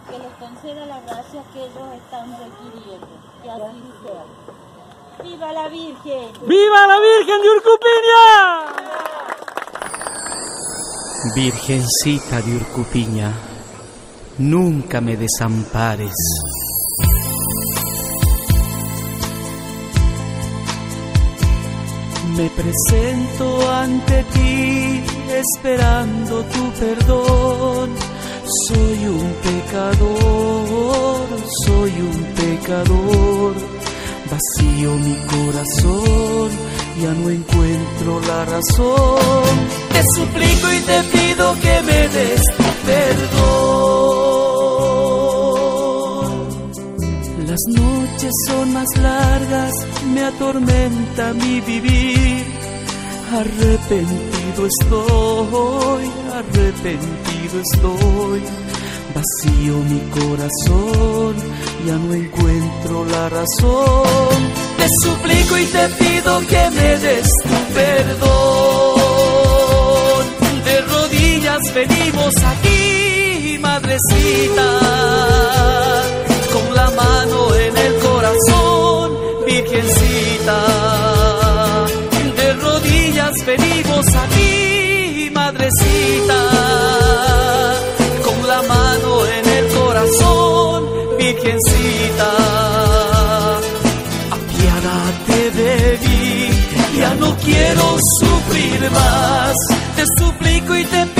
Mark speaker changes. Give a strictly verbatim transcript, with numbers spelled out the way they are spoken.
Speaker 1: que les conceda la gracia que ellos están requiriendo. Que así sea. ¡Viva la Virgen!
Speaker 2: ¡Viva la Virgen de Urcupiña!
Speaker 3: Virgencita de Urcupiña, nunca me desampares. Me presento ante ti esperando tu perdón. Soy un pecador, soy un pecador. Vacío mi corazón, ya no encuentro la razón. Te suplico y te pido que me des tu perdón. Las noches son más largas, me atormenta mi vivir. Arrepentido estoy, arrepentido estoy. Vacío mi corazón, ya no encuentro la razón. Te suplico y te pido que me des tu perdón. De rodillas venimos aquí, madrecita, con la mano en el corazón, virgencita. De rodillas venimos aquí, madrecita, con la mano en el corazón, virgencita. Apiádate de mí, ya no quiero sufrir más. Te suplico y te pido